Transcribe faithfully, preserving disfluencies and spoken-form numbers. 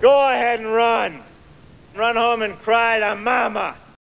Go ahead and run. Run home and cry to Mama.